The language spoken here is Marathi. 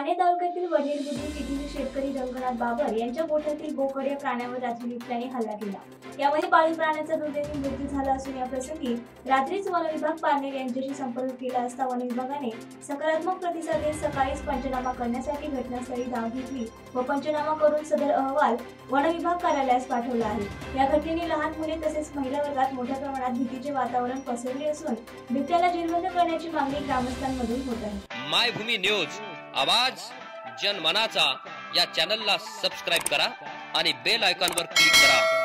पारणे तालुक्यातील वडनेर बुद्रुक येथील शेतकरी रंगनाथ बाबर यांच्या गोठ्यातील बोकड या प्राण्यावर रात्री बिबट्याने हल्ला केला। यामध्ये पाळीव प्राण्याचा दुर्दैवी मृत्यू झाला असून या प्रसंगी रात्रीच वन विभाग पारनेर यांच्याशी संपर्क केला असता वन विभागाने सकारात्मक प्रतिसाद देत सकाळीच पंचनामा करण्यासाठी घटनास्थळी धाव घेतली व पंचनामा करून सदर अहवाल वन विभाग कार्यालयास पाठवला आहे। या घटनेने लहान मुले तसेच महिला वर्गात मोठ्या प्रमाणात भीतीचे वातावरण पसरले असून बिबट्याला जेरबंद करण्याची मागणी ग्रामस्थांमधून होत आहे। मायभूमी न्यूज आवाज जनमनाचा या चॅनलला सबस्क्राइब करा आणि बेल आयकॉनवर क्लिक करा।